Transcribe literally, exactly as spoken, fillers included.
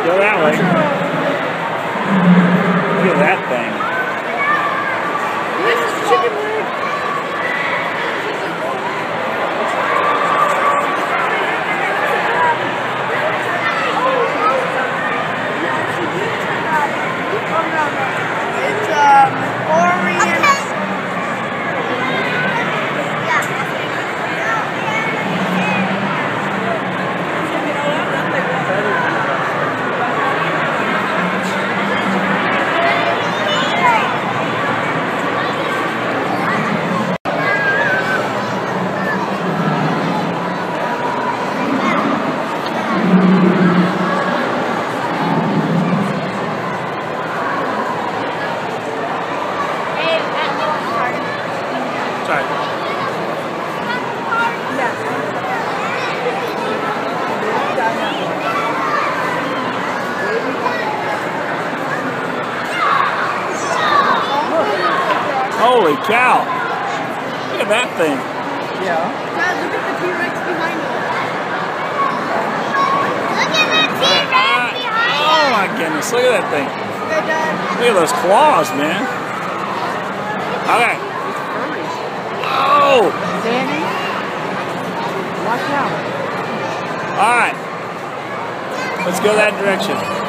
Go that way. Look at that thing. This is chicken leg. It's um Orient. Sorry. Holy cow! Look at that thing. Yeah. Dad, look at the T-Rex behind it. Look at the T-Rex behind it. Oh my goodness! Look at that thing. Good, Dad. Look at those claws, man. Okay. Oh! Danny, watch out. All right. Let's go that direction.